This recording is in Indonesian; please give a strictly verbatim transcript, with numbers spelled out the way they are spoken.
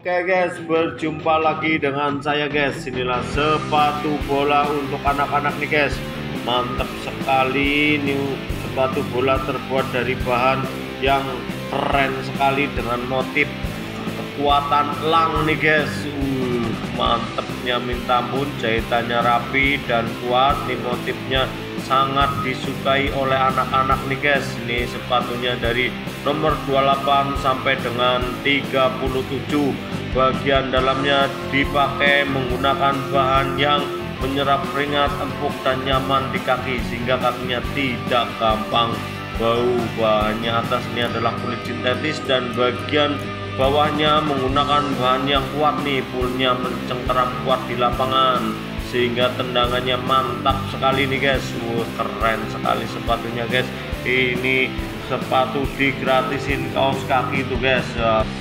Oke guys, berjumpa lagi dengan saya guys. Inilah sepatu bola untuk anak-anak nih guys. Mantap sekali, ini sepatu bola terbuat dari bahan yang keren sekali dengan motif kekuatan elang nih guys. uh, Mantepnya minta ampun, jahitannya rapi dan kuat. Nih motifnya sangat disukai oleh anak-anak nih guys. Ini sepatunya dari nomor dua puluh delapan sampai dengan tiga puluh tujuh. Bagian dalamnya dipakai menggunakan bahan yang menyerap keringat, empuk dan nyaman di kaki sehingga kakinya tidak gampang bau. Bahannya atasnya adalah kulit sintetis dan bagian bawahnya menggunakan bahan yang kuat nih, pulnya mencengkeram kuat di lapangan sehingga tendangannya mantap sekali nih guys. Wah, keren sekali sepatunya guys. Ini sepatu digratisin kaos kaki tuh guys.